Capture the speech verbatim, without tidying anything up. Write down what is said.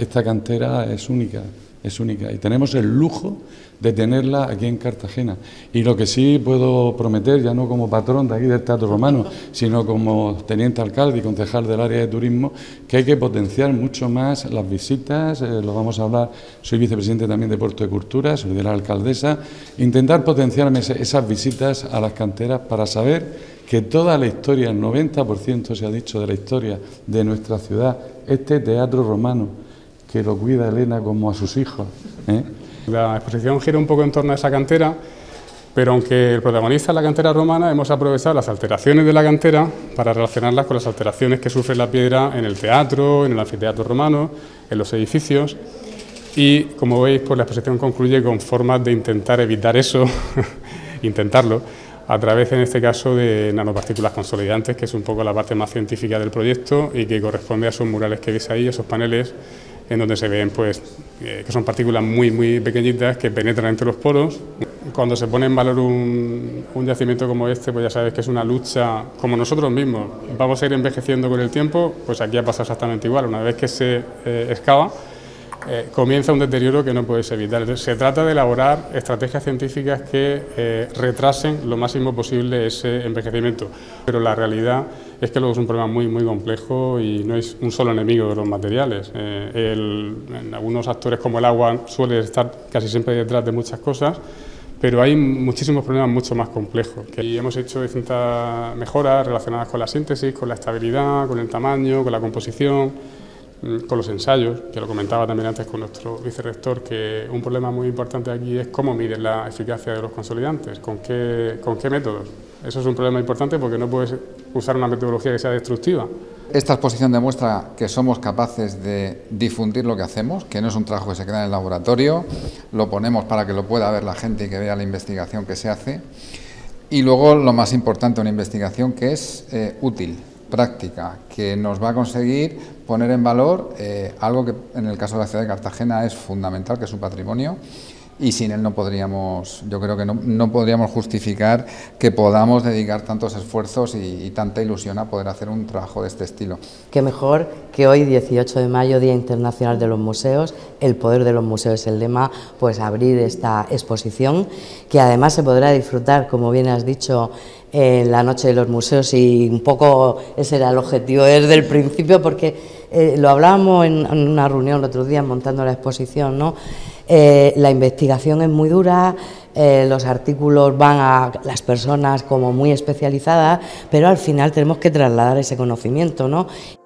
esta cantera es única, es única y tenemos el lujo de tenerla aquí en Cartagena. Y lo que sí puedo prometer, ya no como patrón de aquí del Teatro Romano, sino como teniente alcalde y concejal del área de turismo, que hay que potenciar mucho más las visitas, eh, lo vamos a hablar, soy vicepresidente también de Puerto de Cultura, soy de la alcaldesa, intentar potenciar esas visitas a las canteras para saber que toda la historia, el noventa por ciento se ha dicho de la historia de nuestra ciudad, este Teatro Romano, que lo cuida Elena como a sus hijos, ¿eh? La exposición gira un poco en torno a esa cantera, pero aunque el protagonista es la cantera romana, hemos aprovechado las alteraciones de la cantera para relacionarlas con las alteraciones que sufre la piedra en el teatro, en el anfiteatro romano, en los edificios. Y como veis, pues la exposición concluye con formas de intentar evitar eso, intentarlo, a través, en este caso, de nanopartículas consolidantes, que es un poco la parte más científica del proyecto y que corresponde a esos murales que veis ahí, esos paneles, en donde se ven pues, eh, que son partículas muy, muy pequeñitas que penetran entre los poros. Cuando se pone en valor un, un yacimiento como este, pues ya sabes que es una lucha, como nosotros mismos, vamos a ir envejeciendo con el tiempo, pues aquí ha pasado exactamente igual. Una vez que se eh, excava, eh, comienza un deterioro que no puedes evitar. Entonces, se trata de elaborar estrategias científicas que eh, retrasen lo máximo posible ese envejecimiento, pero la realidad es que luego es un problema muy, muy complejo y no es un solo enemigo de los materiales. Eh, el, en algunos actores como el agua suele estar casi siempre detrás de muchas cosas, pero hay muchísimos problemas mucho más complejos. Y hemos hecho distintas mejoras relacionadas con la síntesis, con la estabilidad, con el tamaño, con la composición, con los ensayos, que lo comentaba también antes con nuestro vicerrector, que un problema muy importante aquí es cómo miden la eficacia de los consolidantes, con qué, con qué métodos. Eso es un problema importante porque no puedes usar una metodología que sea destructiva. Esta exposición demuestra que somos capaces de difundir lo que hacemos, que no es un trabajo que se queda en el laboratorio, lo ponemos para que lo pueda ver la gente y que vea la investigación que se hace. Y luego lo más importante, una investigación que es eh, útil, práctica, que nos va a conseguir poner en valor eh, algo que en el caso de la ciudad de Cartagena es fundamental, que es su patrimonio, y sin él no podríamos, yo creo que no, no podríamos justificar que podamos dedicar tantos esfuerzos y, y tanta ilusión a poder hacer un trabajo de este estilo. Qué mejor que hoy, dieciocho de mayo, Día Internacional de los Museos, el poder de los museos es el lema, pues abrir esta exposición, que además se podrá disfrutar, como bien has dicho, en la Noche de los Museos, y un poco ese era el objetivo desde el principio, porque eh, lo hablábamos en, en una reunión el otro día montando la exposición, ¿no? Eh, la investigación es muy dura, eh, los artículos van a las personas como muy especializadas, pero al final tenemos que trasladar ese conocimiento, ¿no?